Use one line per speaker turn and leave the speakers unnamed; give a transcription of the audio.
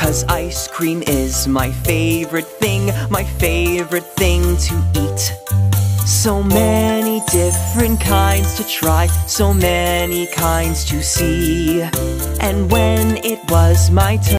'cause ice cream is my favorite thing to eat. So many different kinds to try, so many kinds to see. And when it was my turn